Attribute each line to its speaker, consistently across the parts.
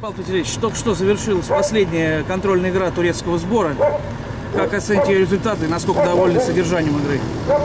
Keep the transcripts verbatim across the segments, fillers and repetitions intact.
Speaker 1: Павел Пантелеевич, только что завершилась последняя контрольная игра турецкого сбора. Как оцените ее результаты и насколько довольны содержанием игры?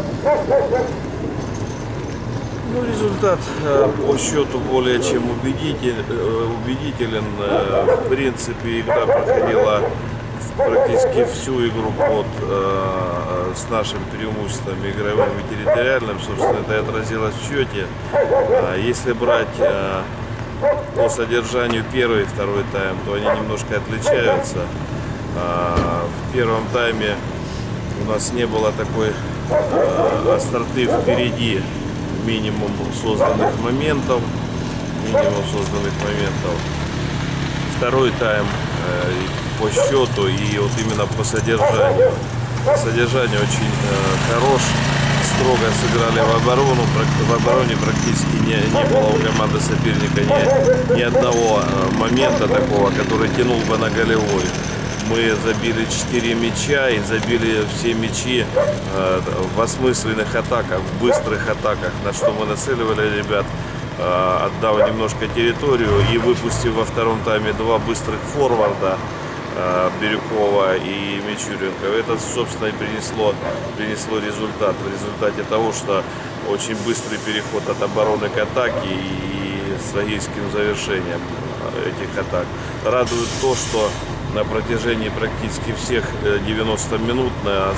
Speaker 2: Ну, результат э, по счету более чем убедитель, э, убедителен. Э, в принципе, игра проходила практически всю игру под, э, с нашим преимуществом игровым и территориальным. Собственно, это отразилось в счете. А если брать э, по содержанию первый и второй тайм, то они немножко отличаются. А, в первом тайме у нас не было такой э, остроты впереди. Минимум созданных моментов, минимум созданных моментов. Второй тайм э, по счету и вот именно по содержанию. Содержание очень э, хорош, строго сыграли в оборону, в обороне практически не, не было у команды соперника ни, ни одного э, момента такого, который тянул бы на голевой. Мы забили четыре мяча и забили все мячи э, в осмысленных атаках, в быстрых атаках, на что мы нацеливали ребят, э, отдав немножко территорию и выпустив во втором тайме два быстрых форварда, э, Бирюкова и Мичуренко. Это, собственно, и принесло, принесло результат. В результате того, что очень быстрый переход от обороны к атаке и с логическим завершением этих атак. Радует то, что на протяжении практически всех девяноста минут на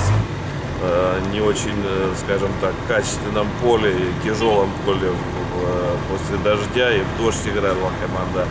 Speaker 2: не очень, скажем так, качественном поле, тяжелом поле после дождя и в дождь играла команда,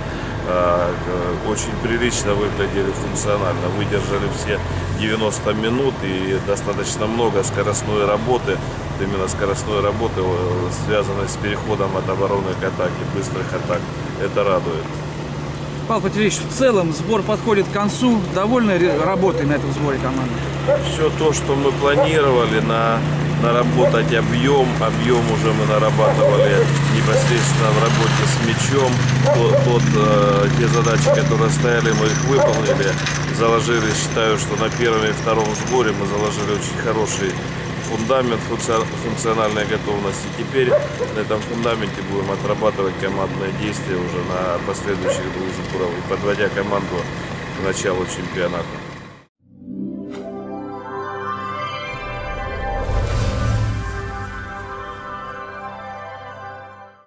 Speaker 2: очень прилично выглядели функционально, выдержали все девяносто минут и достаточно много скоростной работы, именно скоростной работы, связанной с переходом от обороны к атаке, быстрых атак. Это радует.
Speaker 1: Павел Пантелеевич, в целом сбор подходит к концу. Довольны работой на этом сборе команды?
Speaker 2: Все то, что мы планировали, на, наработать объем, объем уже мы нарабатывали непосредственно в работе с мячом. Тот, тот, э, те задачи, которые стояли, мы их выполнили, заложили, считаю, что на первом и втором сборе мы заложили очень хороший фундамент функциональной готовности. Теперь на этом фундаменте будем отрабатывать командные действия уже на последующих двух сборах, подводя команду к началу чемпионата.